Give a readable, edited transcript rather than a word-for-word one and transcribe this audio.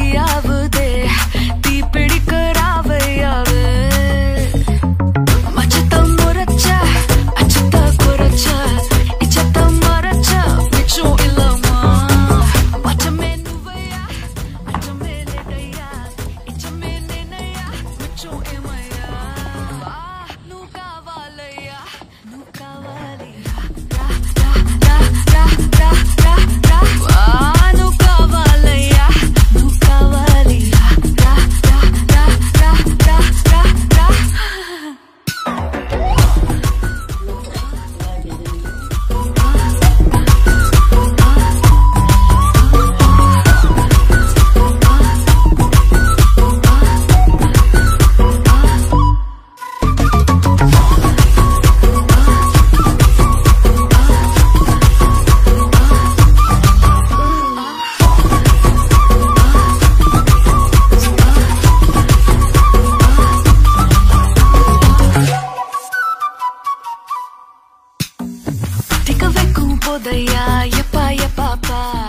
தீயாவுதே தீ பிடிக்கறாவையாவே மச்சத்த முறைச்ச அச்சத்த குறைச்ச இச்சத்த மறைச்ச மிச்சம் இல்லமா பச்சமே நுவையா அச்சமே லேட்டையா இச்சமே நேனையா மிச்சம் ஏமையா நு காவாலையா நு காவாலியா Podaya, yapa, yapa, pa.